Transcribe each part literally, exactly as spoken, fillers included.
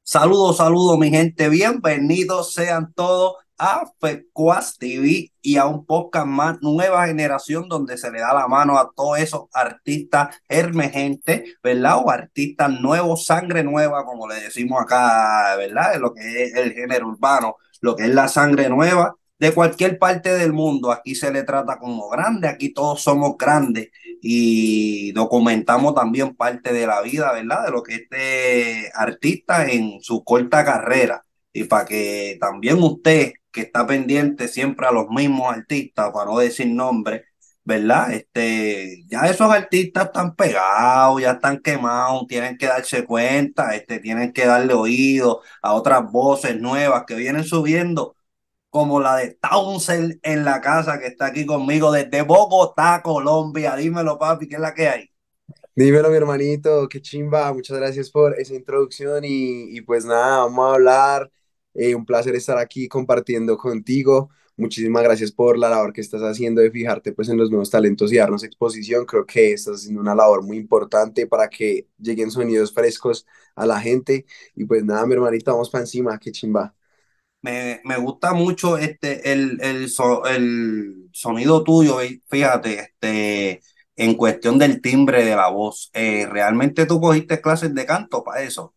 Saludos, saludos, mi gente. Bienvenidos sean todos a Fecuas T V y a un podcast más, nueva generación, donde se le da la mano a todos esos artistas emergentes, ¿verdad? O artistas nuevos, sangre nueva, como le decimos acá, ¿verdad? En lo que es el género urbano, lo que es la sangre nueva de cualquier parte del mundo. Aquí se le trata como grande, aquí todos somos grandes y documentamos también parte de la vida, ¿verdad? De lo que este artista en su corta carrera. Y para que también usted, que está pendiente siempre a los mismos artistas, para no decir nombres, ¿verdad? Este, ya esos artistas están pegados, ya están quemados, tienen que darse cuenta, este, tienen que darle oído a otras voces nuevas que vienen subiendo, como la de Townsend en la casa, que está aquí conmigo desde Bogotá, Colombia. Dímelo, papi, ¿qué es la que hay? Dímelo, mi hermanito, qué chimba. Muchas gracias por esa introducción y, y pues nada, vamos a hablar. Eh, un placer estar aquí compartiendo contigo. Muchísimas gracias por la labor que estás haciendo de fijarte pues en los nuevos talentos y darnos exposición. Creo que estás haciendo una labor muy importante para que lleguen sonidos frescos a la gente. Y pues nada, mi hermanito, vamos para encima, qué chimba. Me, me gusta mucho este, el, el, so- el sonido tuyo, eh, fíjate, este, en cuestión del timbre de la voz. Eh, ¿realmente tú cogiste clases de canto para eso?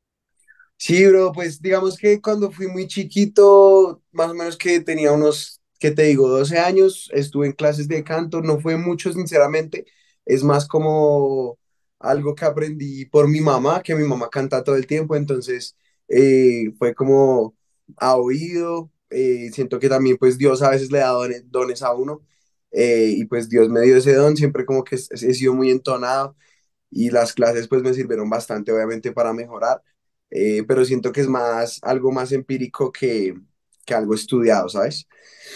Sí, bro, pues digamos que cuando fui muy chiquito, más o menos que tenía unos, ¿qué te digo? Doce años, estuve en clases de canto, no fue mucho, sinceramente, es más como algo que aprendí por mi mamá, que mi mamá canta todo el tiempo, entonces eh, fue como a oído, eh, siento que también pues Dios a veces le da dones, dones a uno, eh, y pues Dios me dio ese don, siempre como que he sido muy entonado y las clases pues me sirvieron bastante obviamente para mejorar, eh, pero siento que es más algo más empírico que, que algo estudiado, ¿sabes?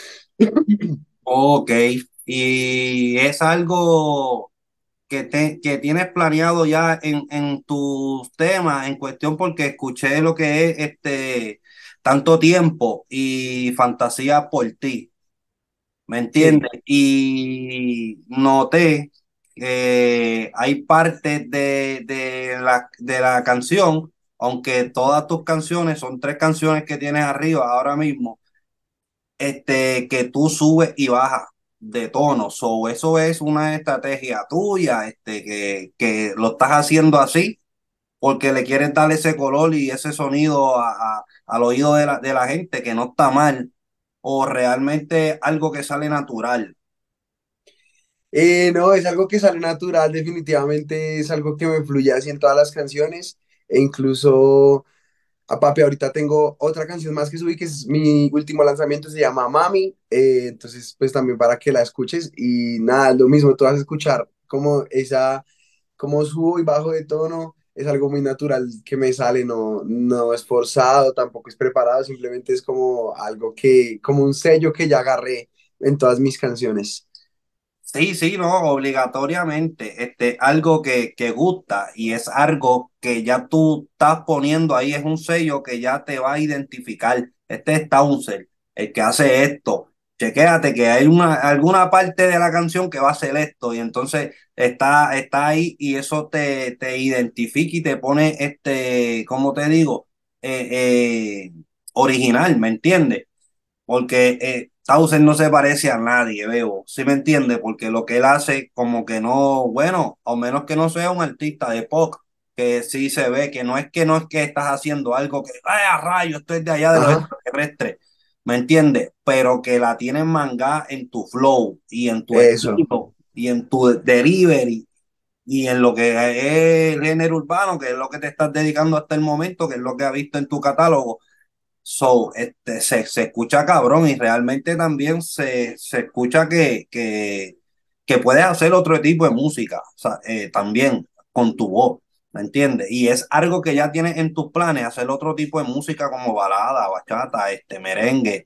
Ok, y es algo que, te, que tienes planeado ya en, en tus temas en cuestión, porque escuché lo que es este tanto tiempo y fantasía por ti. ¿Me Sí. entiendes? Y noté que hay partes de, de la, de la canción, aunque todas tus canciones son tres canciones que tienes arriba ahora mismo, este, que tú subes y bajas de tono. So, eso es una estrategia tuya, este, que, que lo estás haciendo así porque le quieres dar ese color y ese sonido a- a- al oído de la, de la gente, que no está mal, o realmente algo que sale natural. Eh, no, es algo que sale natural, definitivamente es algo que me fluye así en todas las canciones, e incluso, a papi, ahorita tengo otra canción más que subí, que es mi último lanzamiento, se llama Mami, eh, entonces pues también para que la escuches y nada, lo mismo, tú vas a escuchar como esa, como subo y bajo de tono, es algo muy natural que me sale, no, no es forzado, tampoco es preparado, simplemente es como algo que, como un sello que ya agarré en todas mis canciones. Sí, sí, no, obligatoriamente. Este, algo que, que gusta y es algo que ya tú estás poniendo ahí, es un sello que ya te va a identificar. Este es Townsend, el que hace esto. Chequéate que hay una, alguna parte de la canción que va a ser esto, y entonces está, está ahí, y eso te, te identifica y te pone, este, ¿cómo te digo? Eh, eh, original, ¿me entiendes? Porque eh, Townsend no se parece a nadie, veo, ¿sí me entiende? Porque lo que él hace, como que no, bueno, a menos que no sea un artista de pop, que sí se ve que no es que no es que estás haciendo algo que, ay, a rayo, esto es de allá de los Ajá, extraterrestres, ¿me entiendes? Pero que la tienes manga en tu flow y en tu eso. estilo y en tu delivery y en lo que es el género urbano, que es lo que te estás dedicando hasta el momento, que es lo que has visto en tu catálogo. So, este, se, se escucha cabrón, y realmente también se, se escucha que, que, que puedes hacer otro tipo de música, o sea, eh, también con tu voz, ¿me entiendes? Y es algo que ya tienes en tus planes, hacer otro tipo de música como balada, bachata, este, merengue.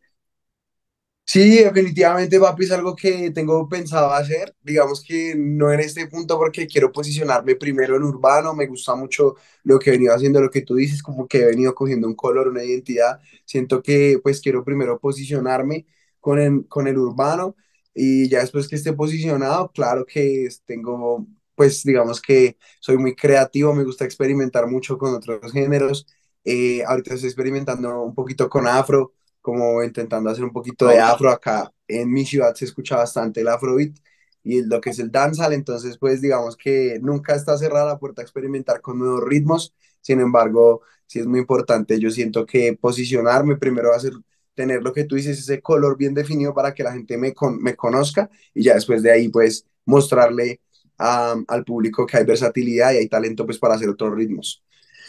Sí, definitivamente, papi, es algo que tengo pensado hacer. Digamos que no en este punto porque quiero posicionarme primero en urbano. Me gusta mucho lo que he venido haciendo, lo que tú dices, como que he venido cogiendo un color, una identidad. Siento que pues quiero primero posicionarme con el, con el urbano y ya después que esté posicionado, claro que es- tengo, pues digamos que soy muy creativo, me gusta experimentar mucho con otros géneros Eh, ahorita estoy experimentando un poquito con afro, como intentando hacer un poquito de Ok. afro acá. En mi ciudad se escucha bastante el afrobeat y lo que es el dancehall, entonces pues digamos que nunca está cerrada la puerta a experimentar con nuevos ritmos. Sin embargo, sí es muy importante, yo siento que posicionarme primero va a ser tener lo que tú dices, ese color bien definido para que la gente me, con, me conozca y ya después de ahí pues mostrarle a, al público que hay versatilidad y hay talento pues para hacer otros ritmos.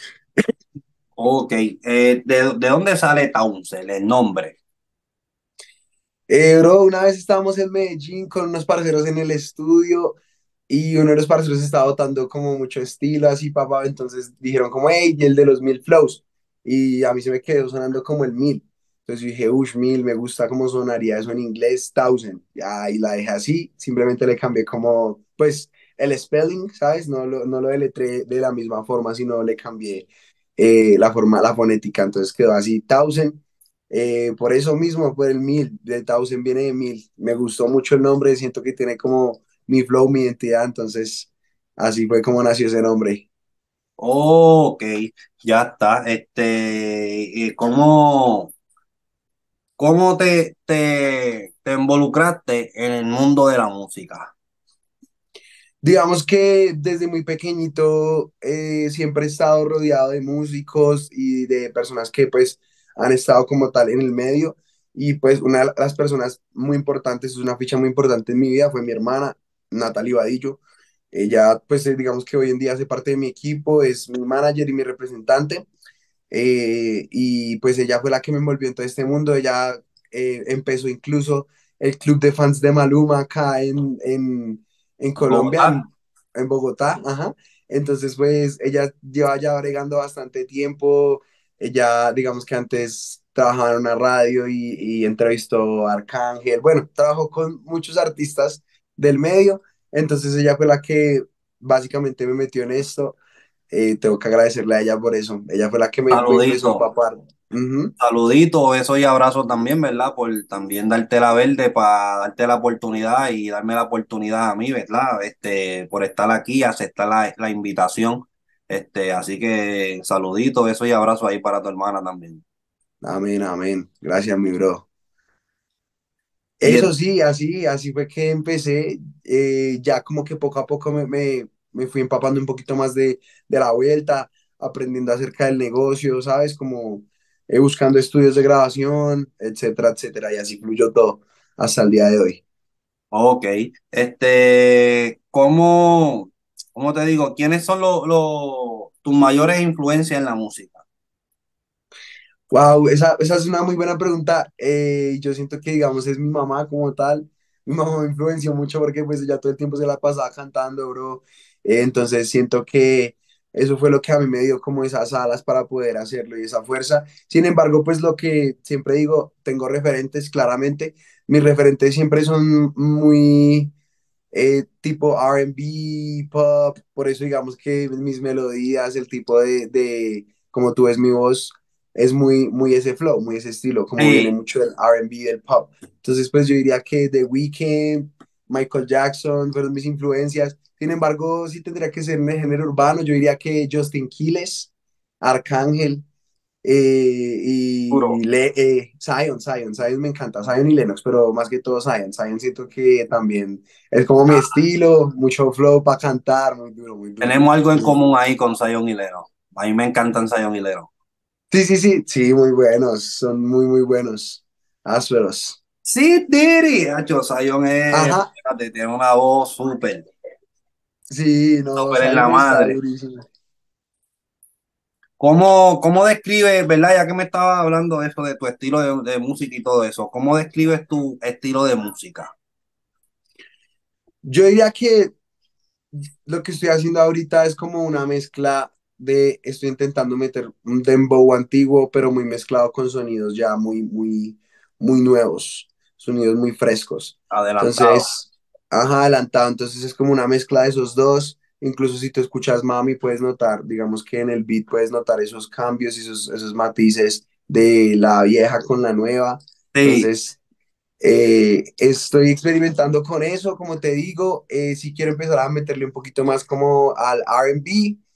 Ok, eh, ¿de, de dónde sale Townsend, el nombre? Eh, bro, una vez estábamos en Medellín con unos parceros en el estudio y uno de los parceros estaba botando como mucho estilo así, papá, entonces dijeron como, hey, y el de los mil flows, y a mí se me quedó sonando como el mil, entonces yo dije, uff, mil, me gusta cómo sonaría eso en inglés, thousand, ya, y la dejé así, simplemente le cambié como, pues, el spelling, ¿sabes? No lo, no lo deletré de la misma forma, sino le cambié eh, la forma, la fonética, entonces quedó así, thousand. Eh, por eso mismo, por el mil, de Tausen viene de mil. Me gustó mucho el nombre, siento que tiene como mi flow, mi identidad, entonces así fue como nació ese nombre. Ok, ya está. Este, eh, ¿cómo, cómo te, te, te involucraste en el mundo de la música? Digamos que desde muy pequeñito eh, siempre he estado rodeado de músicos y de personas que pues han estado como tal en el medio y pues una de las personas muy importantes, es una ficha muy importante en mi vida, fue mi hermana, Natalie Vadillo. Ella pues eh, digamos que hoy en día hace parte de mi equipo, es mi manager y mi representante. Eh, y pues ella fue la que me envolvió en todo este mundo. Ella eh, empezó incluso el club de fans de Maluma acá en, en, en Colombia, Bogotá. en, en Bogotá, ajá. Entonces pues ella lleva ya bregando bastante tiempo. Ella, digamos que antes trabajaba en una radio y, y entrevistó a Arcángel, bueno, trabajó con muchos artistas del medio, entonces ella fue la que básicamente me metió en esto. Eh, tengo que agradecerle a ella por eso. Ella fue la que me, me empezó a Saludito, empapar. Ujú. saludito, besos y abrazos también, ¿verdad? Por también darte la verde para darte la oportunidad y darme la oportunidad a mí, ¿verdad? Este, por estar aquí, aceptar la, la invitación. Este, así que saludito, besos y abrazos ahí para tu hermana también. Amén, amén. Gracias, mi bro. Y Eso sí, así, así fue que empecé. Eh, ya como que poco a poco me, me, me fui empapando un poquito más de, de la vuelta, aprendiendo acerca del negocio, ¿sabes? Como eh, buscando estudios de grabación, etcétera, etcétera. Y así fluyó todo hasta el día de hoy. ok, este, ¿cómo, cómo te digo? ¿Quiénes son los, los- tus mayores influencias en la música? Wow, esa, esa es una muy buena pregunta. Eh, yo siento que, digamos, es mi mamá como tal. Mi mamá me influenció mucho porque pues ella todo el tiempo se la pasaba cantando, bro. Eh, entonces siento que eso fue lo que a mí me dio como esas alas para poder hacerlo y esa fuerza. Sin embargo, pues lo que siempre digo, tengo referentes claramente. Mis referentes siempre son muy eh, tipo R and B, pop, por eso digamos que mis melodías, el tipo de, de, como tú ves mi voz, es muy, muy ese flow, muy ese estilo, como viene Sí, mucho del R and B, del pop. Entonces, pues yo diría que The Weeknd, Michael Jackson fueron mis influencias. Sin embargo, sí tendría que ser en el género urbano, yo diría que Justin Quiles, Arcángel, eh, y puro. le, eh, Zion, Zion, Zion me encanta, Zion y Lennox, pero más que todo Zion, Zion siento que también es como mi estilo, mucho flow para cantar, muy duro, muy duro. Tenemos algo en Entonces, común ahí con Zion y Lennox. A mí me encantan Zion y Lennox. sí, sí, sí, sí, muy buenos, son muy, muy buenos, ásperos. Sí, Diri. Hacho, Zion es, Ajá, fíjate, tiene una voz súper, sí, no, súper en la Zion está madre. durísimo. ¿Cómo, cómo describes, verdad? Ya que me estabas hablando de eso, de tu estilo de, de música y todo eso, ¿cómo describes tu estilo de música? Yo diría que lo que estoy haciendo ahorita es como una mezcla de, estoy intentando meter un dembow antiguo, pero muy mezclado con sonidos ya muy, muy, muy nuevos, sonidos muy frescos. Adelantado. Entonces, ajá, adelantado, entonces es como una mezcla de esos dos. Incluso si tú escuchas Mami, puedes notar, digamos que en el beat puedes notar esos cambios y esos, esos matices de la vieja con la nueva. Sí, Entonces, eh, estoy experimentando con eso, como te digo, eh, si quiero empezar a meterle un poquito más como al R and B,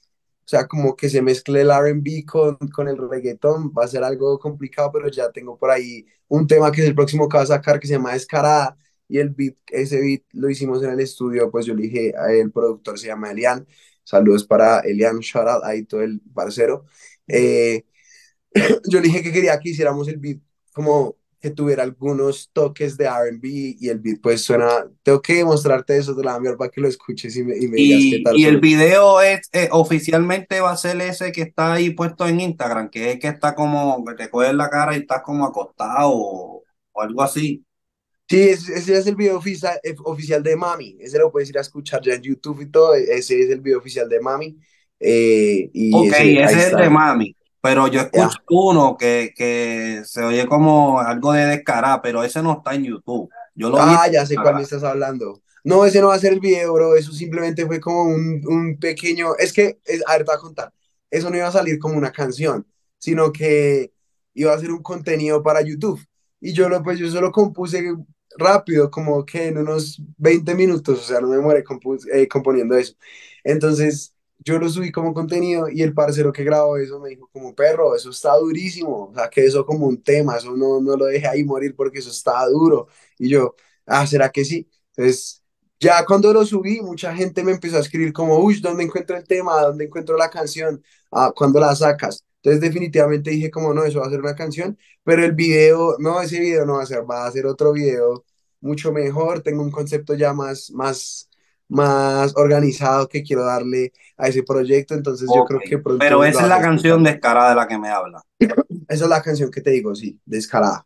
sea, como que se mezcle el R and B con, con el reggaetón, va a ser algo complicado, pero ya tengo por ahí un tema que es el próximo que va a sacar que se llama Descarada, y el beat, ese beat lo hicimos en el estudio, pues yo le dije, a el productor se llama Elian, saludos para Elian, shout out, ahí todo el parcero. Eh, yo le dije que quería que hiciéramos el beat como que tuviera algunos toques de R and B y el beat pues suena, tengo que mostrarte eso, te la voy a enviar para que lo escuches y me, y me digas qué Y, tal y el suena. video es eh, oficialmente va a ser ese que está ahí puesto en Instagram, que es que está como, que te coges la cara y estás como acostado o, o algo así. Sí, ese, ese es el video oficial, eh, oficial de Mami, ese lo puedes ir a escuchar ya en YouTube y todo, ese es el video oficial de Mami, eh, y Ok, ese, ahí ese es el está. de Mami, pero yo Ya. escucho uno que, que se oye como algo de descarada, pero ese no está en YouTube. Yo lo vi en Ah, ya sé cuál me Instagram. estás hablando. No, ese no va a ser el video, bro. Eso simplemente fue como un, un pequeño. Es que, es, a ver, te voy a contar. Eso no iba a salir como una canción, sino que iba a ser un contenido para YouTube. Y yo lo, pues, yo solo compuse rápido, como que en unos veinte minutos, o sea, no me muere compus- eh, componiendo eso. Entonces, yo lo subí como contenido y el parcero que grabó eso me dijo como, perro, eso está durísimo. O sea, que eso como un tema, eso no, no lo deje ahí morir porque eso está duro. Y yo, ah, ¿será que sí? Entonces, ya cuando lo subí, mucha gente me empezó a escribir como, uy, ¿dónde encuentro el tema? ¿Dónde encuentro la canción? Ah, ¿cuándo la sacas? Entonces, definitivamente dije como, no, eso va a ser una canción, pero el video, no, ese video no va a ser, va a ser otro video mucho mejor. Tengo un concepto ya más, más, más organizado que quiero darle a ese proyecto, entonces yo Ok, creo que pero pronto lo esa es vas a la escuchar. canción descarada de la que me habla. Esa es la canción que te digo, sí, descarada.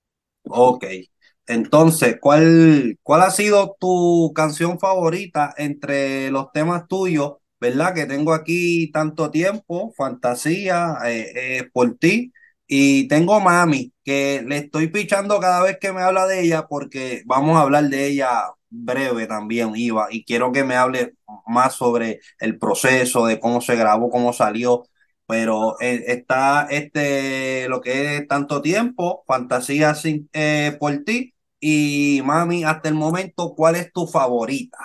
Ok, entonces, ¿cuál, cuál ha sido tu canción favorita entre los temas tuyos, verdad? Que tengo aquí tanto tiempo, Fantasía, eh, eh, por ti, y tengo Mami, que le estoy pichando cada vez que me habla de ella, porque vamos a hablar de ella breve también, Iva, y quiero que me hable más sobre el proceso, de cómo se grabó, cómo salió. Pero eh, está este, lo que es tanto tiempo, Fantasía sin, eh, por ti y Mami, hasta el momento, ¿cuál es tu favorita?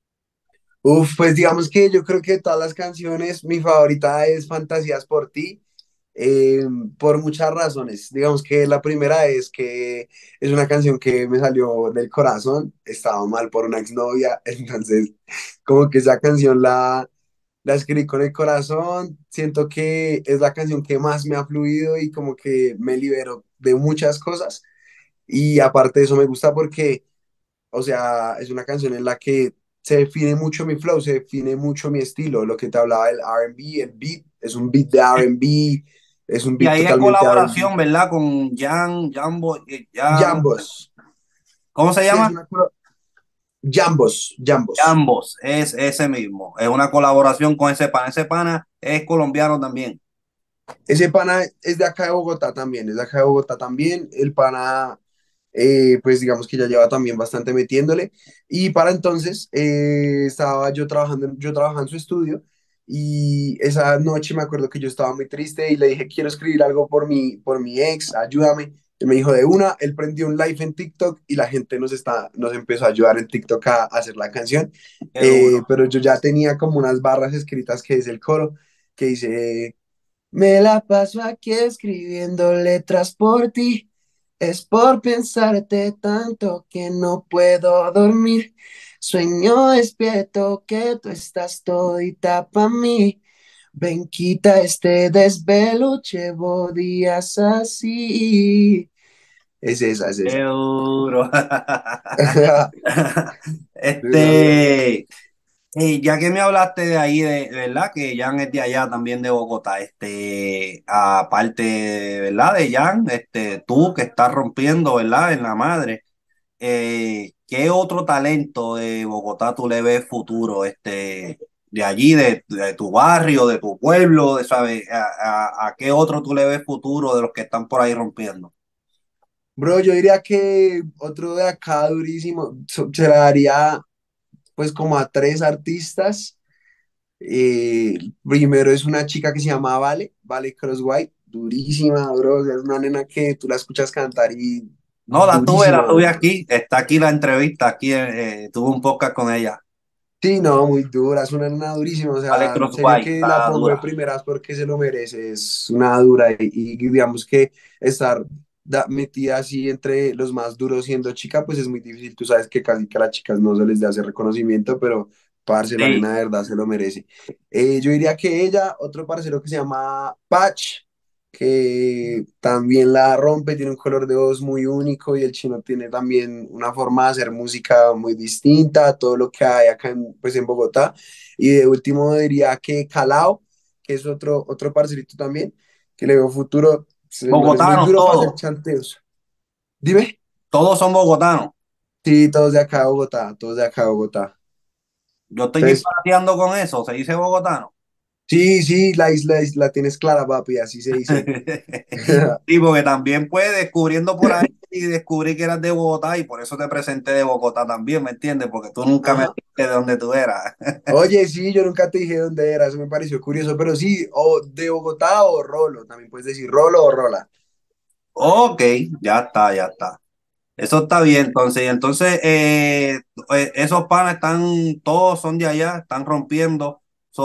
Uf, pues digamos que yo creo que de todas las canciones, mi favorita es Fantasías por ti, eh, por muchas razones. Digamos que la primera es que es una canción que me salió del corazón, estaba mal por una exnovia, entonces como que esa canción la, la escribí con el corazón, siento que es la canción que más me ha fluido y como que me liberó de muchas cosas. Y aparte de eso me gusta porque, o sea, es una canción en la que se define mucho mi flow, se define mucho mi estilo, lo que te hablaba del R and B, el beat, es un beat de R and B, es un Y beat ahí hay totalmente R and B. colaboración, ¿verdad? Con Jan, Jambo, eh, Jan, Jambos, ¿cómo se sí, es llama? una... colo- Jambos, Jambos. Jambos, es ese mismo. Es una colaboración con ese pana. Ese pana es colombiano también. Ese pana es de acá de Bogotá también, es de acá de Bogotá también. El pana, eh, pues digamos que ya lleva también bastante metiéndole. Y para entonces eh, estaba yo trabajando, yo trabajaba en su estudio y esa noche me acuerdo que yo estaba muy triste y le dije, quiero escribir algo por mi, por mi ex, ayúdame. Y me dijo de una, él prendió un live en TikTok y la gente nos, está, nos empezó a ayudar en TikTok a, a hacer la canción. Qué Eh, duro. pero yo ya tenía como unas barras escritas que es el coro, que dice... Me la paso aquí escribiendo letras por ti. Es por pensarte tanto que no puedo dormir. Sueño despierto que tú estás todita pa' mí. Ven, quita este desvelo, llevo días así. Es esa, es Qué esa. duro. Duro, bro. Este, eh, ya que me hablaste de ahí, de, ¿verdad? Que Jan es de allá también de Bogotá. Este, aparte, ¿verdad? De Jan, este, tú que estás rompiendo, ¿verdad? En la madre. Eh, ¿qué otro talento de Bogotá tú le ves futuro? Este, de allí, de, de tu barrio, de tu pueblo, de, ¿sabes? A, a, a qué otro tú le ves futuro de los que están por ahí rompiendo? Bro, yo diría que otro de acá durísimo so- se la daría pues como a tres artistas. Eh, primero es una chica que se llama Vale, Vale Crosswhite, durísima, bro. O sea, es una nena que tú la escuchas cantar y No, la tuve, la durísima, tuve bro. aquí. Está aquí la entrevista, aquí eh, tuve un podcast con ella. Sí, no, muy dura, es una, una durísima, o Vale, sea, en serio Crosswhite, que la está pongo de dura. primeras porque se lo merece, es una dura y, y digamos que estar da- metida así entre los más duros siendo chica, pues es muy difícil, tú sabes que casi que a las chicas no se les da ese reconocimiento, pero parce, la Sí, nena de verdad se lo merece. Eh, yo diría que ella, otro parcero que se llama Patch, que también la rompe, tiene un color de voz muy único y el chino tiene también una forma de hacer música muy distinta a todo lo que hay acá en, pues en Bogotá. Y de último diría que Calao, que es otro, otro parcerito también, que le veo futuro. El man es muy bogotanos duro para hacer todos, chanteos. Dime. todos son bogotanos. Sí, todos de acá de Bogotá, todos de acá de Bogotá. Yo estoy Entonces, disparateando con eso, se dice bogotano. sí, sí, la isla, la tienes clara, papi, así se dice. Sí, porque también puedes descubriendo por ahí y descubrí que eras de Bogotá y por eso te presenté de Bogotá también, ¿me entiendes? Porque tú nunca me Ajá. dijiste de dónde tú eras. Oye, sí, yo nunca te dije dónde era, eso me pareció curioso, pero sí, o de Bogotá o Rolo, también puedes decir Rolo o Rola. Ok, ya está, ya está. Eso está bien, entonces. Y entonces, eh, eh, esos panes están, todos son de allá, están rompiendo.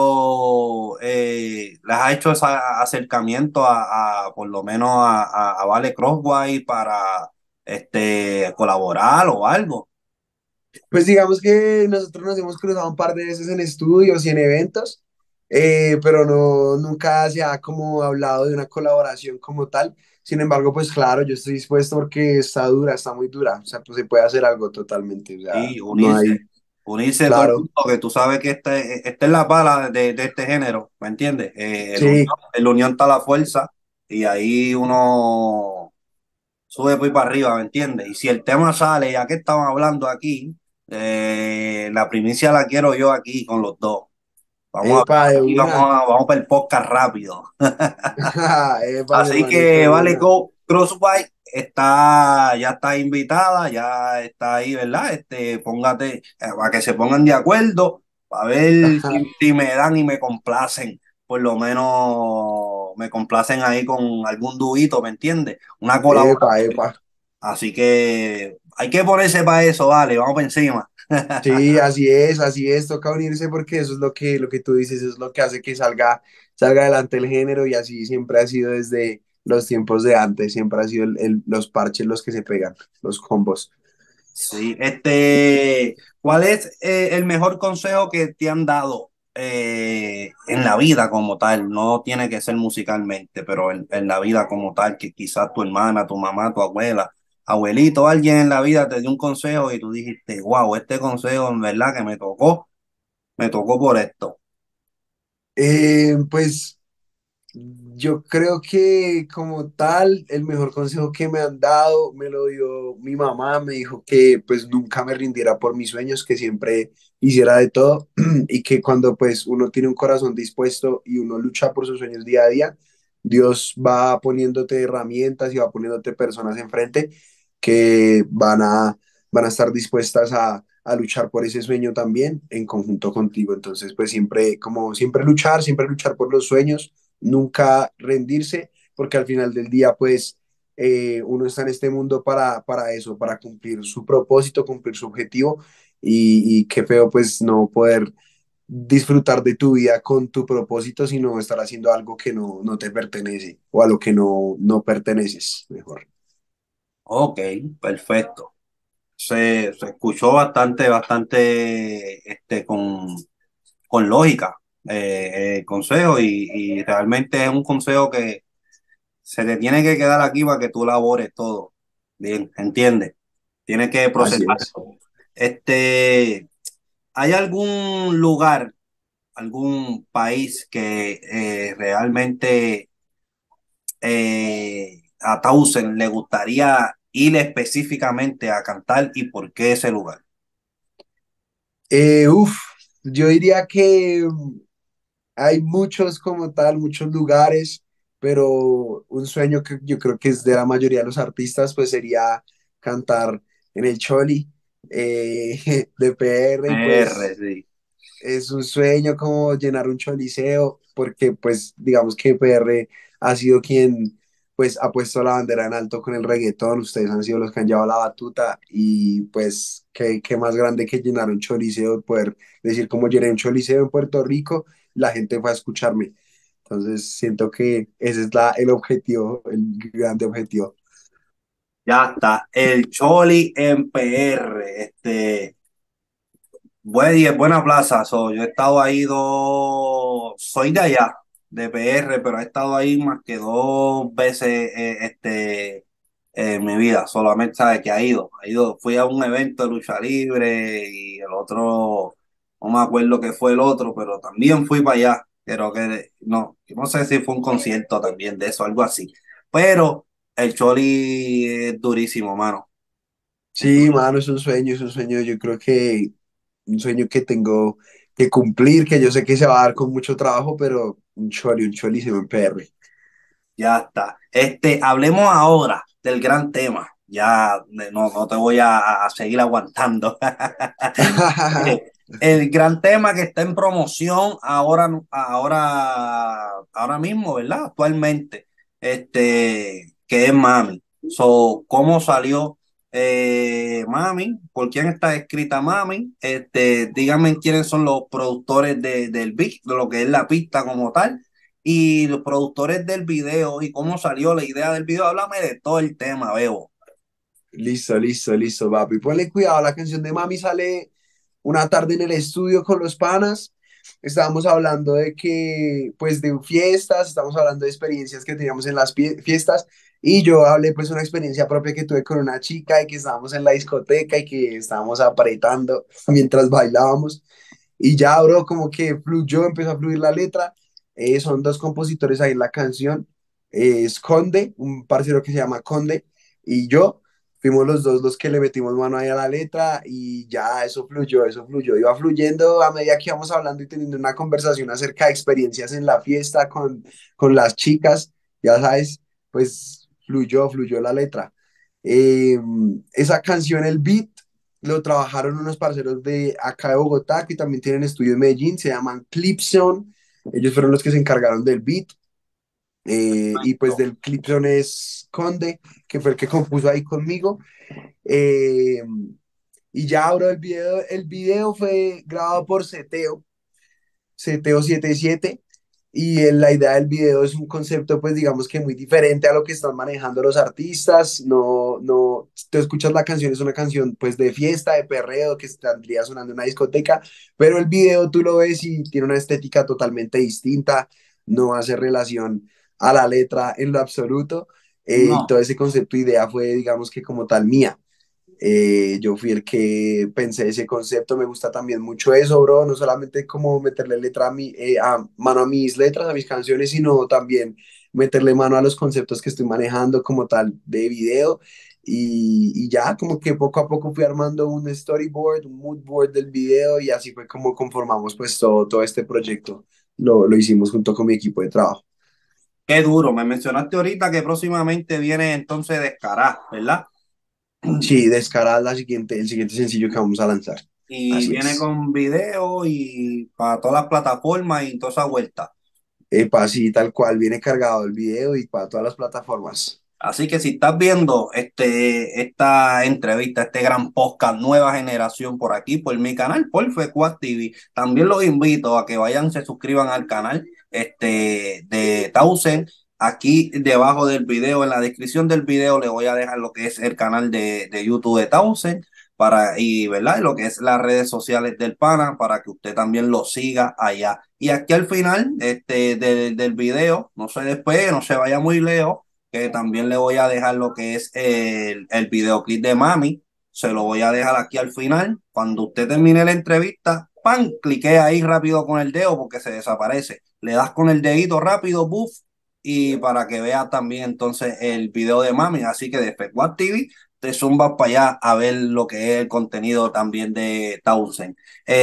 So, eh, ¿les ha hecho ese acercamiento a, a, por lo menos a, a, a Vale Crosswhite para este, colaborar o algo? Pues digamos que nosotros nos hemos cruzado un par de veces en estudios y en eventos, eh, pero no, nunca se ha como hablado de una colaboración como tal. Sin embargo, pues claro, yo estoy dispuesto porque está dura, está muy dura, o sea, pues se puede hacer algo totalmente, o sea, Sí, no unirse, hay, unirse todo el claro, mundo, que tú sabes que este, esta es la bala de, de este género, ¿me entiendes? Eh, el unión, sí, el unión está la fuerza y ahí uno sube pues para arriba, ¿me entiendes? Y si el tema sale, ya que estamos hablando aquí, eh, la primicia la quiero yo aquí con los dos. Vamos a epa, de ver, y vamos una, a, vamos para el podcast rápido. epa, mi Así hermanito, que de vale, una. Go- Crosswhite está, ya está invitada, ya está ahí, ¿verdad? Este, póngate, eh, para que se pongan de acuerdo, a ver si, si me dan y me complacen, por lo menos me complacen ahí con algún dubito, ¿me entiendes? Una Epa, colaboración. epa. Así que hay que ponerse para eso, vale, vamos para encima. Sí, así es, así es, toca unirse porque eso es lo que, lo que tú dices, eso es lo que hace que salga, salga adelante el género y así siempre ha sido desde los tiempos de antes, siempre ha sido el- el- los parches los que se pegan, los combos. Sí, este, ¿cuál es eh, el mejor consejo que te han dado eh, en la vida como tal? No tiene que ser musicalmente, pero en, en la vida como tal, que quizás tu hermana, tu mamá, tu abuela, abuelito, alguien en la vida te dio un consejo y tú dijiste, wow, este consejo en verdad que me tocó, me tocó por esto. Eh, pues yo creo que como tal, el mejor consejo que me han dado me lo dio mi mamá, me dijo que pues nunca me rindiera por mis sueños, que siempre hiciera de todo y que cuando pues uno tiene un corazón dispuesto y uno lucha por sus sueños día a día, Dios va poniéndote herramientas y va poniéndote personas enfrente que van a, van a estar dispuestas a, a luchar por ese sueño también en conjunto contigo. Entonces pues siempre, como siempre luchar, siempre luchar por los sueños, nunca rendirse, porque al final del día, pues, eh, uno está en este mundo para, para eso, para cumplir su propósito, cumplir su objetivo, y, y qué feo, pues, no poder disfrutar de tu vida con tu propósito, sino estar haciendo algo que no, no te pertenece o a lo que no, no perteneces, mejor. Ok, perfecto. Se, se escuchó bastante, bastante, este, con, con lógica eh, el consejo y, y realmente es un consejo que se te tiene que quedar aquí para que tú labores todo. Bien, ¿entiendes? Tienes que Así es. procesarlo. Este, ¿hay algún lugar, algún país que eh, realmente eh, a Tausen le gustaría ir específicamente a cantar y por qué ese lugar? Eh, uf, yo diría que hay muchos como tal, muchos lugares, pero un sueño que yo creo que es de la mayoría de los artistas, pues sería cantar en el Choli eh, de P R y R, pues sí. es un sueño como llenar un choliseo, porque pues digamos que P R ha sido quien pues ha puesto la bandera en alto con el reggaetón, ustedes han sido los que han llevado la batuta y pues qué, qué más grande que llenar un choliseo, poder decir como llené un choliseo en Puerto Rico, la gente fue a escucharme. Entonces siento que ese es la, el objetivo, el grande objetivo. Ya está. El Choli en P R. Este, Buena, y es buena plaza. So, yo he estado ahí dos, soy de allá, de P R, pero he estado ahí más que dos veces eh, este, en mi vida. Solamente sabe que ha ido. Ha ido. Fui a un evento de lucha libre y el otro, no me acuerdo qué fue el otro, pero también fui para allá. Creo que no, no sé si fue un concierto también de eso, algo así. Pero el Choli es durísimo, mano. Es Sí, mano, es un sueño, es un sueño, yo creo que un sueño que tengo que cumplir, que yo sé que se va a dar con mucho trabajo, pero un choli, un cholísimo en P R. Ya está. Este, hablemos ahora del gran tema. Ya de- no, no te voy a, a seguir aguantando. Eh, El gran tema que está en promoción ahora, ahora, ahora mismo, ¿verdad? Actualmente, este, que es Mami. So, ¿cómo salió eh, Mami? ¿Por quién está escrita Mami? Este, díganme quiénes son los productores de, del beat, de lo que es la pista como tal y los productores del video y cómo salió la idea del video. Háblame de todo el tema, Bebo. Listo, listo, listo, papi. Ponle cuidado, la canción de Mami sale una tarde en el estudio con los panas. Estábamos hablando de que, pues, de fiestas, estamos hablando de experiencias que teníamos en las pie- fiestas. Y yo hablé, pues, una experiencia propia que tuve con una chica y que estábamos en la discoteca y que estábamos apretando mientras bailábamos. Y ya, bro, como que fluyó, empezó a fluir la letra. Eh, son dos compositores ahí en la canción. Eh, es Conde, un parcero que se llama Conde, y yo. Fuimos los dos los que le metimos mano ahí a la letra y ya eso fluyó, eso fluyó. Iba fluyendo a medida que íbamos hablando y teniendo una conversación acerca de experiencias en la fiesta con, con las chicas. Ya sabes, pues fluyó, fluyó la letra. Eh, esa canción, el beat, lo trabajaron unos parceros de acá de Bogotá que también tienen estudio en Medellín, se llaman Clipzone. Ellos fueron los que se encargaron del beat. Eh, y pues del Clipzone es Conde, que fue el que compuso ahí conmigo. Eh, y ya, bro, el video, el video fue grabado por Seteo, Seteo setenta y siete. Y el- la idea del video es un concepto, pues digamos que muy diferente a lo que están manejando los artistas. No, no, si tú escuchas la canción, es una canción pues de fiesta, de perreo, que estaría sonando en una discoteca, pero el video tú lo ves y tiene una estética totalmente distinta, no hace relación a la letra en lo absoluto. Eh, y No, todo ese concepto, idea fue, digamos que como tal mía. Eh, yo fui el que pensé ese concepto, me gusta también mucho eso, bro, no solamente como meterle letra a, mi, eh, a mano a mis letras, a mis canciones, sino también meterle mano a los conceptos que estoy manejando como tal de video. Y, y ya como que poco a poco fui armando un storyboard, un mood board del video y así fue como conformamos pues todo, todo este proyecto. Lo, lo hicimos junto con mi equipo de trabajo. qué duro. Me mencionaste ahorita que próximamente viene entonces Descará, ¿verdad? Sí, Descarada la siguiente, el siguiente sencillo que vamos a lanzar. Y Así viene es. con video y para todas las plataformas y toda esa vuelta. Epa, sí, tal cual, viene cargado el video y para todas las plataformas. Así que si estás viendo este, esta entrevista, este gran podcast Nueva Generación por aquí, por mi canal, por Fecuas T V, también los invito a que vayan, se suscriban al canal este, de Tausen. Aquí debajo del video, en la descripción del video, le voy a dejar lo que es el canal de, de YouTube de Tausen para, y, ¿verdad? Y lo que es las redes sociales del pana para que usted también lo siga allá. Y aquí al final este, del, del video, no se despegue, no se vaya muy lejos que también le voy a dejar lo que es el, el videoclip de Mami. Se lo voy a dejar aquí al final. Cuando usted termine la entrevista, ¡pam! Clique ahí rápido con el dedo porque se desaparece. Le das con el dedito rápido, buff, y para que vea también entonces el video de Mami. Así que de Fecuat T V te zumbas para allá a ver lo que es el contenido también de Townsend.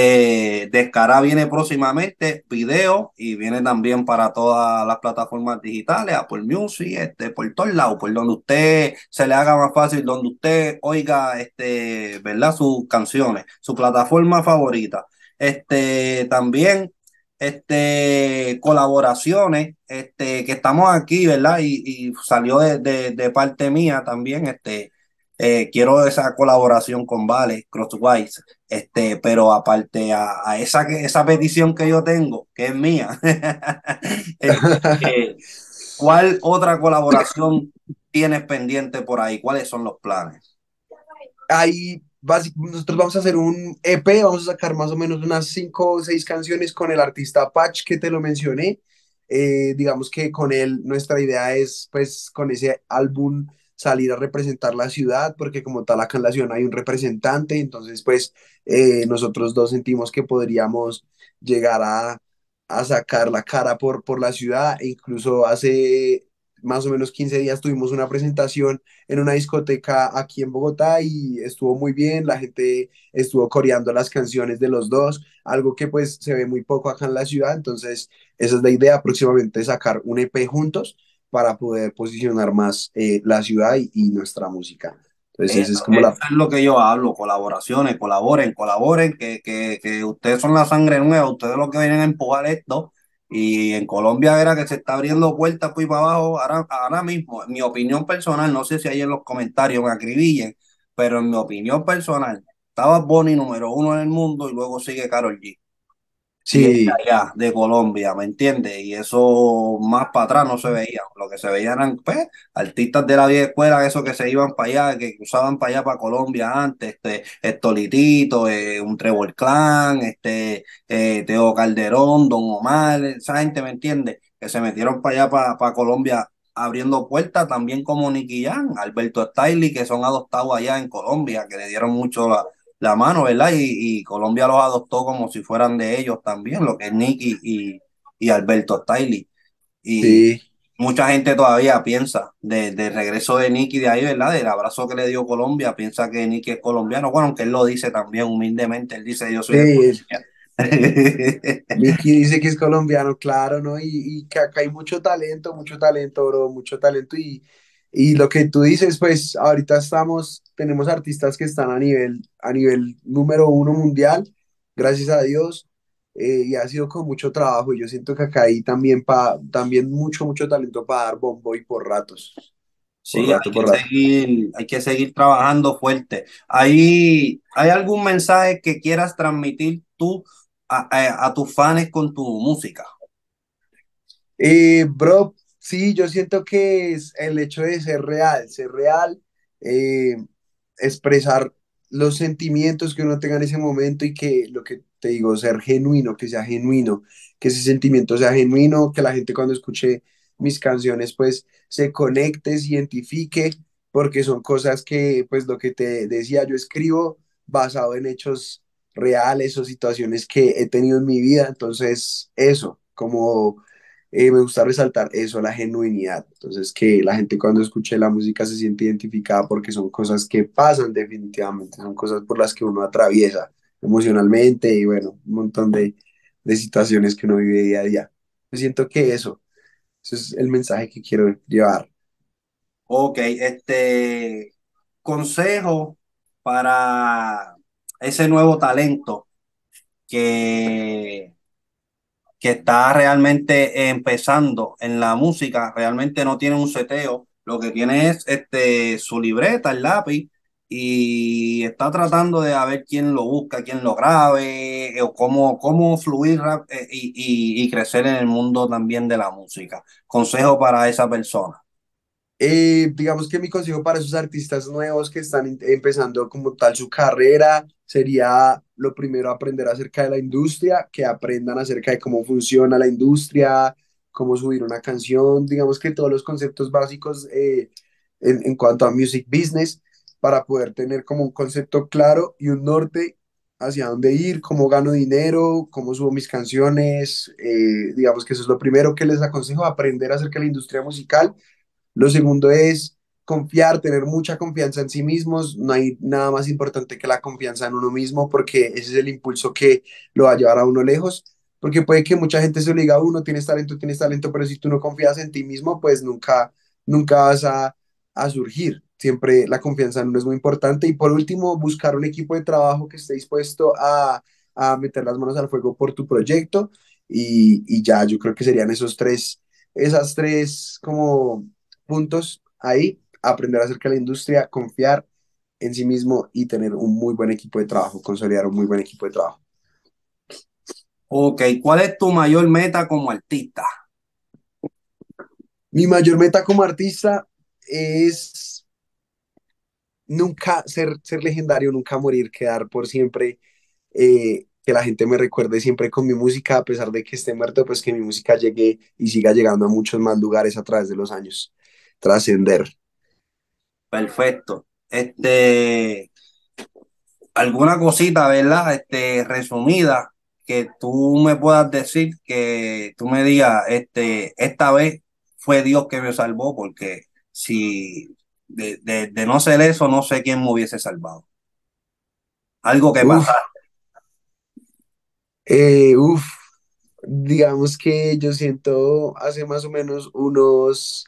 Eh, Descará viene próximamente, video, y viene también para todas las plataformas digitales, Apple Music, este, por todos lados, por donde usted se le haga más fácil, donde usted oiga, este, ¿verdad? Sus canciones, su plataforma favorita. Este, también. este, colaboraciones, este, que estamos aquí, ¿verdad? Y, y salió de, de, de parte mía también, este, eh, quiero esa colaboración con Vale, Crosswise, este, pero aparte a, a esa, que- esa petición que yo tengo, que es mía, este, ¿cuál otra colaboración tienes pendiente por ahí? ¿Cuáles son los planes? Ahí basi- nosotros vamos a hacer un E P, vamos a sacar más o menos unas cinco o seis canciones con el artista Patch que te lo mencioné. Eh, digamos que con él nuestra idea es pues con ese álbum salir a representar la ciudad, porque como tal acá en la ciudad no hay un representante, entonces pues eh, nosotros dos sentimos que podríamos llegar a, a sacar la cara por, por la ciudad, e incluso hace más o menos quince días tuvimos una presentación en una discoteca aquí en Bogotá y estuvo muy bien, la gente estuvo coreando las canciones de los dos, algo que pues se ve muy poco acá en la ciudad, entonces esa es la idea próximamente, sacar un E P juntos para poder posicionar más eh, la ciudad y, y nuestra música. Entonces esa Eso, es como eso la... es lo que yo hablo, colaboraciones, colaboren, colaboren, que, que, que ustedes son la sangre nueva, ustedes lo que vienen a empujar esto. Y en Colombia era que se está abriendo puertas pues para abajo. Ahora, ahora mismo, en mi opinión personal, no sé si ahí en los comentarios me acribillen, pero en mi opinión personal, estaba Bonnie número uno en el mundo y luego sigue Karol G. Y es de Sí, allá, de Colombia, ¿me entiendes? Y eso más para atrás no se veía. Lo que se veía eran, pues, artistas de la vieja escuela, esos que se iban para allá, que cruzaban para allá, para Colombia antes, este, Estolitito, eh, un Trevor Clan, este, eh, Teo Calderón, Don Omar, esa gente, ¿me entiendes? Que se metieron para allá, para, para Colombia, abriendo puertas, también como Nicky Jam, Alberto Stiley, que son adoptados allá en Colombia, que le dieron mucho la la mano, ¿verdad? Y, y Colombia los adoptó como si fueran de ellos también, lo que es Nicky y, y Alberto Stiley. Y sí. mucha gente todavía piensa de, del regreso de Nicky de ahí, ¿verdad? Del abrazo que le dio Colombia, piensa que Nicky es colombiano. Bueno, aunque él lo dice también humildemente, él dice yo soy de Sí, Colombia. Miki dice que es colombiano, claro, ¿no? Y, y que acá hay mucho talento, mucho talento, bro, mucho talento. Y, y lo que tú dices, pues ahorita estamos, tenemos artistas que están a nivel, a nivel número uno mundial, gracias a Dios, eh, y ha sido con mucho trabajo. Y yo siento que acá hay también, pa, también mucho, mucho talento para dar bombo y por ratos, por Sí, hay rato, por que rato. seguir, hay que seguir trabajando fuerte. ¿Hay, hay algún mensaje que quieras transmitir tú a, a, a tus fans con tu música? Eh, bro, sí, yo siento que es el hecho de ser real, ser real, eh, expresar los sentimientos que uno tenga en ese momento y que lo que te digo, ser genuino, que sea genuino, que ese sentimiento sea genuino, que la gente cuando escuche mis canciones pues se conecte, se identifique, porque son cosas que pues lo que te decía, yo escribo basado en hechos reales o situaciones que he tenido en mi vida, entonces eso, como eh, me gusta resaltar eso, la genuinidad. Entonces, que la gente cuando escuche la música se siente identificada porque son cosas que pasan definitivamente, son cosas por las que uno atraviesa emocionalmente y bueno, un montón de, de situaciones que uno vive día a día. Yo siento que eso, eso es el mensaje que quiero llevar. Ok, este consejo para ese nuevo talento que, que está realmente empezando en la música, realmente no tiene un seteo, lo que tiene es este, su libreta, el lápiz, y está tratando de a ver quién lo busca, quién lo grabe, eh, o cómo, cómo fluir rap- eh, y, y, y crecer en el mundo también de la música. Consejo para esa persona. Eh, digamos que mi consejo para esos artistas nuevos que están in- empezando como tal su carrera sería lo primero aprender acerca de la industria, que aprendan acerca de cómo funciona la industria, cómo subir una canción, digamos que todos los conceptos básicos eh, en, en cuanto a music business para poder tener como un concepto claro y un norte hacia dónde ir, cómo gano dinero, cómo subo mis canciones, eh, digamos que eso es lo primero que les aconsejo, aprender acerca de la industria musical. Lo segundo es confiar, tener mucha confianza en sí mismos. No hay nada más importante que la confianza en uno mismo porque ese es el impulso que lo va a llevar a uno lejos. Porque puede que mucha gente se obliga a uno, tienes talento, tienes talento, pero si tú no confías en ti mismo, pues nunca, nunca vas a, a surgir. Siempre la confianza en uno es muy importante. Y por último, buscar un equipo de trabajo que esté dispuesto a, a meter las manos al fuego por tu proyecto y, y ya, yo creo que serían esos tres, esas tres como puntos ahí, aprender acerca de la industria, confiar en sí mismo y tener un muy buen equipo de trabajo, consolidar un muy buen equipo de trabajo. Ok, ¿cuál es tu mayor meta como artista? Mi mayor meta como artista es nunca ser, ser legendario, nunca morir, quedar por siempre, eh, que la gente me recuerde siempre con mi música, a pesar de que esté muerto, pues que mi música llegue y siga llegando a muchos más lugares a través de los años, trascender. Perfecto. Este, alguna cosita, ¿verdad? Este, resumida, que tú me puedas decir, que tú me digas, este, esta vez fue Dios que me salvó, porque si de, de, de no ser eso, no sé quién me hubiese salvado. Algo que Uf, pasa. eh, uf, digamos que yo siento hace más o menos unos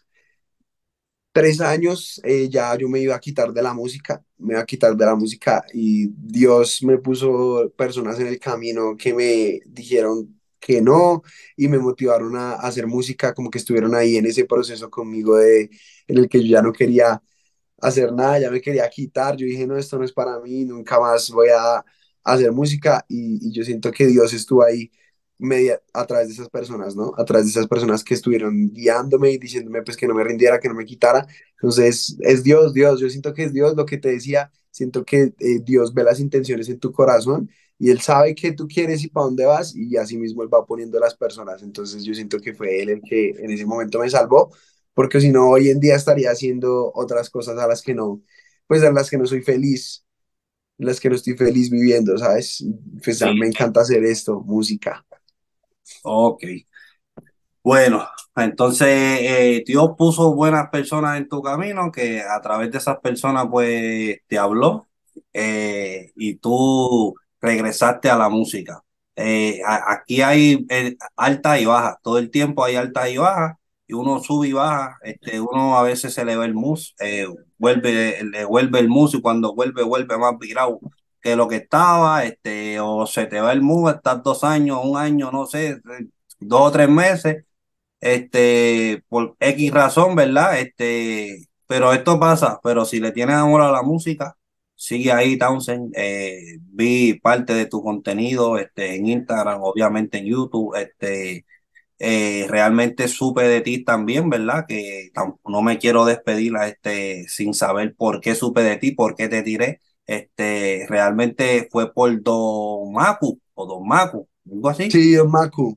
tres años, eh, ya yo me iba a quitar de la música, me iba a quitar de la música y Dios me puso personas en el camino que me dijeron que no y me motivaron a, a hacer música, como que estuvieron ahí en ese proceso conmigo de, en el que yo ya no quería hacer nada, ya me quería quitar, yo dije, no, esto no es para mí, nunca más voy a hacer música y, y yo siento que Dios estuvo ahí media, a través de esas personas, ¿no? A través de esas personas que estuvieron guiándome y diciéndome pues que no me rindiera, que no me quitara. Entonces es Dios, Dios, yo siento que es Dios lo que te decía, siento que eh, Dios ve las intenciones en tu corazón y Él sabe qué tú quieres y para dónde vas y así mismo Él va poniendo las personas. Entonces yo siento que fue Él el que en ese momento me salvó porque si no, hoy en día estaría haciendo otras cosas a las que no, pues a las que no soy feliz, en las que no estoy feliz viviendo, ¿sabes? Pues a mí me Sí, encanta hacer esto, música. ok. Bueno, entonces eh, Dios puso buenas personas en tu camino que a través de esas personas pues te habló, eh, y tú regresaste a la música. Eh, a- aquí hay eh, altas y bajas, todo el tiempo hay altas y bajas y uno sube y baja, este, uno a veces se le va el mus, eh, vuelve, le vuelve el mus y cuando vuelve vuelve más virado que lo que estaba, este, o se te va el mus, estás dos años, un año, no sé, eh, dos o tres meses este, por X razón, ¿verdad? Este, pero esto pasa, pero si le tienes amor a la música, sigue ahí, Townsend. Eh, vi parte de tu contenido, este, en Instagram, obviamente en YouTube, este, eh, realmente supe de ti también, ¿verdad? Que tam- no me quiero despedir, este, sin saber por qué supe de ti, por qué te tiré. Este, realmente fue por Don Macu o Don Macu, algo así. Sí, Don Macu.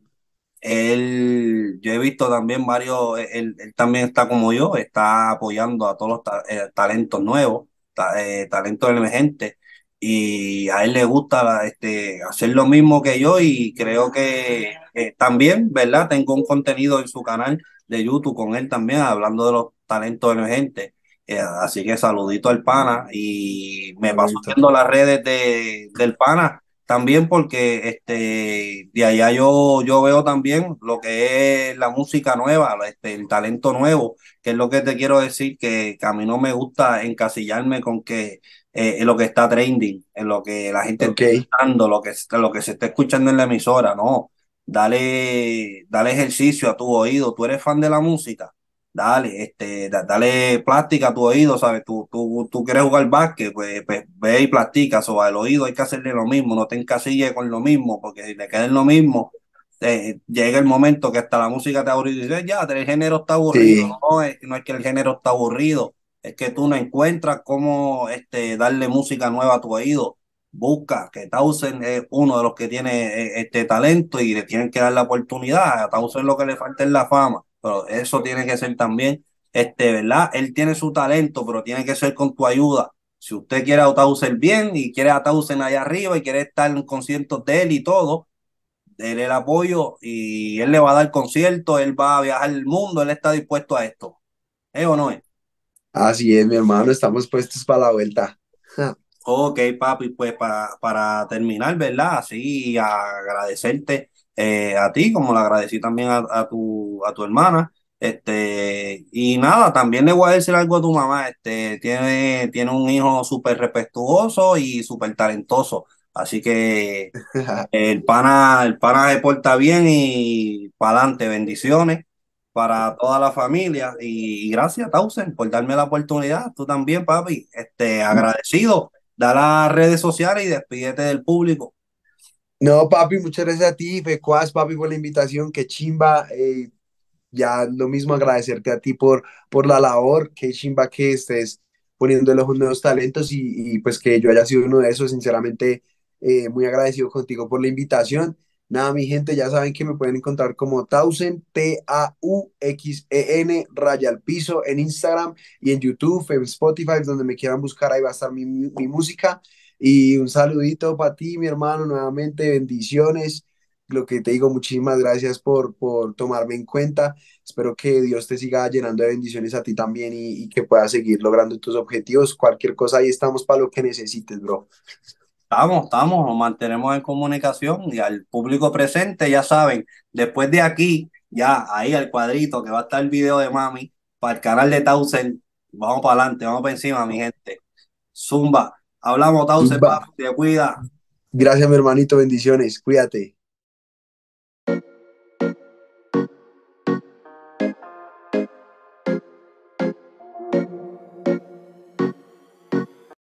Él, yo he visto también varios, él, él también está como yo, está apoyando a todos los ta- eh, talentos nuevos, ta- eh, talentos emergentes, y a él le gusta la- este, hacer lo mismo que yo y creo que eh, también, ¿verdad? Tengo un contenido en su canal de YouTube con él también, hablando de los talentos emergentes. Eh, así que saludito al pana y me paso Momento. viendo las redes de, del pana también porque este, de allá yo, yo veo también lo que es la música nueva, este, el talento nuevo, que es lo que te quiero decir, que, que a mí no me gusta encasillarme con que eh, en lo que está trending, en lo que la gente Ok. está escuchando, lo que, lo que se está escuchando en la emisora, no. Dale, dale ejercicio a tu oído. ¿Tú eres fan de la música? Dale, este, da- dale plástica a tu oído, ¿sabes? Tú, tú, tú quieres jugar básquet, pues, pues ve y practica, o al oído hay que hacerle lo mismo, no te encasilles con lo mismo, porque si te queda en lo mismo, eh, llega el momento que hasta la música te aburre y dices, ya, el género está aburrido. Sí. No es, no es que el género está aburrido, es que tú no encuentras cómo este, darle música nueva a tu oído. Busca que Tausen es uno de los que tiene eh, este talento y le tienen que dar la oportunidad. A Tausen lo que le falta es la fama, pero eso tiene que ser también, este, ¿verdad? Él tiene su talento, pero tiene que ser con tu ayuda. Si usted quiere a Tausen bien y quiere a Tausen allá arriba y quiere estar en conciertos de él y todo, déle el apoyo y él le va a dar conciertos, él va a viajar el mundo, él está dispuesto a esto. ¿Eh o no es? Así es, mi hermano, estamos puestos para la vuelta. Ja. Ok, papi, pues para, para terminar, ¿verdad? Así agradecerte eh, a ti, como le agradecí también a, a tu, a tu hermana. Este, y nada, también le voy a decir algo a tu mamá. Este, tiene, tiene un hijo súper respetuoso y súper talentoso. Así que el pana, el pana se porta bien y para adelante, bendiciones para toda la familia y, y gracias, Tausen, por darme la oportunidad. Tú también, papi, este, agradecido. Da las redes sociales y despídete del público. No, papi, muchas gracias a ti, Fecuas, papi, por la invitación, qué chimba. eh, ya lo mismo agradecerte a ti por, por la labor, qué chimba que estés poniendo los nuevos talentos y, y pues que yo haya sido uno de esos, sinceramente, eh, muy agradecido contigo por la invitación. Nada, mi gente, ya saben que me pueden encontrar como Tausen, T A U X E N, raya al piso, en Instagram y en YouTube, en Spotify, donde me quieran buscar, ahí va a estar mi, mi música. Y un saludito para ti, mi hermano, nuevamente, bendiciones. Lo que te digo, muchísimas gracias por, por tomarme en cuenta. Espero que Dios te siga llenando de bendiciones a ti también y, y que puedas seguir logrando tus objetivos. Cualquier cosa, ahí estamos para lo que necesites, bro. Estamos, estamos, nos mantenemos en comunicación y al público presente, ya saben, después de aquí, ya ahí al cuadrito que va a estar el video de mami para el canal de Tausen. Vamos para adelante, vamos para encima, mi gente. Zumba, hablamos, Tausen, Zumba. papi, te cuida. Gracias, mi hermanito. Bendiciones. Cuídate.